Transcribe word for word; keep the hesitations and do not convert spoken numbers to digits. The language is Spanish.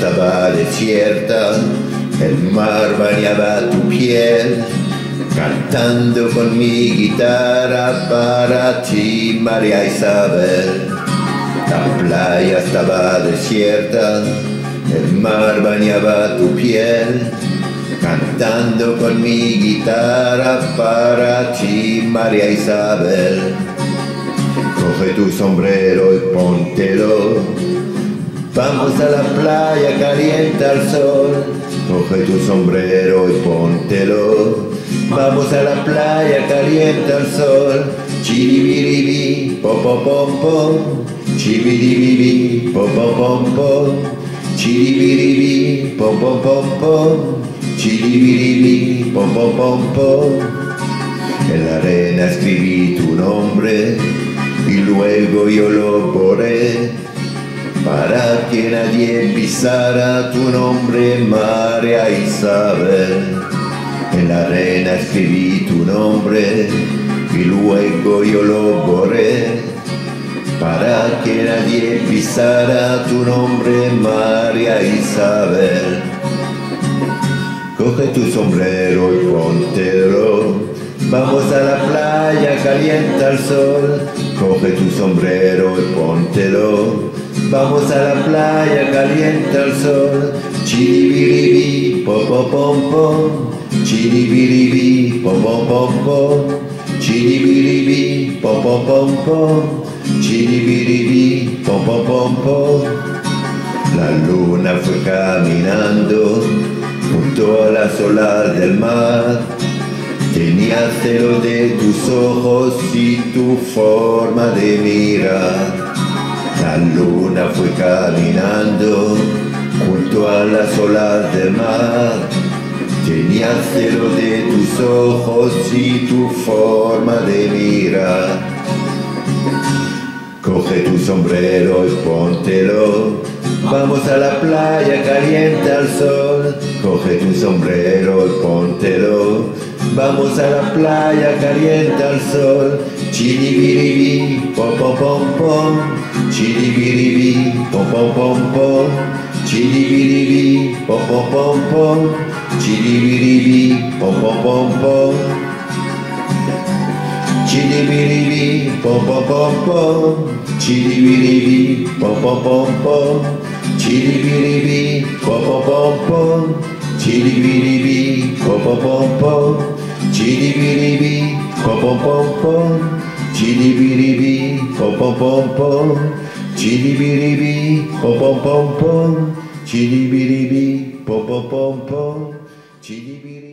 estaba desierta, el mar bañaba tu piel, cantando con mi guitarra para ti, María Isabel. La playa estaba desierta, el mar bañaba tu piel, cantando con mi guitarra para ti, María Isabel. Coge tu sombrero y póntelo, vamos a la playa, calienta el sol. Coge tu sombrero y póntelo, vamos a la playa, calienta el sol. Chiribiribi, popopompo, chiribiribi, popopompo, chiribiribi, popopompo, chiribiribi, popopompo. En la arena escribí tu nombre y luego yo lo borré, para que nadie pisara tu nombre, María Isabel. En la arena escribí tu nombre y luego yo lo borré, para que nadie pisara tu nombre, María Isabel. Coge tu sombrero y póntelo, vamos a la playa, calienta el sol. Coge tu sombrero y póntelo, vamos a la playa, calienta el sol. Chiribiribi, popopompo, chiribiribi, popopompo, chiribiribi, popopompo, chiribiribi, popopompo. La luna fue caminando junto a las olas del mar, tenía celo de tus ojos y tu forma de mirar. La luna fue caminando junto a las olas del mar, tenía celo de tus ojos y tu forma de mirar. Coge tu sombrero y póntelo, vamos a la playa, calienta el sol. Coge tu sombrero y póntelo, vamos a la playa, calienta el sol. Chiribiribi, popopompo, chiribiribi, popopompo, chiribiribi, popopompo, chiribiribi, popopompo, chiribiribi, popopompo, chiribiribi, popopompo, chiribiribi, popopompo, chiribiribi, popopompo, chiribiribi, popopompo, chiribiribi, popopompo, chiribiribi, popopompo, chiribiribi, popopompo, chiribiribi.